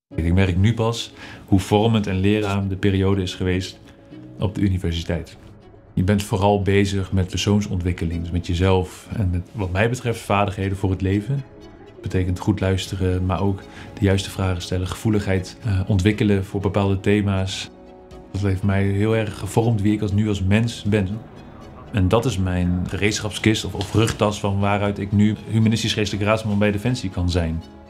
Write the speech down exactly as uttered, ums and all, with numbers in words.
Ik merk nu pas hoe vormend en leerzaam de periode is geweest op de universiteit. Je bent vooral bezig met persoonsontwikkeling, dus met jezelf en met, wat mij betreft, vaardigheden voor het leven. Dat betekent goed luisteren, maar ook de juiste vragen stellen, gevoeligheid uh, ontwikkelen voor bepaalde thema's. Dat heeft mij heel erg gevormd wie ik als, nu als mens ben. En dat is mijn gereedschapskist of, of rugtas van waaruit ik nu humanistisch geestelijk raadsman bij Defensie kan zijn.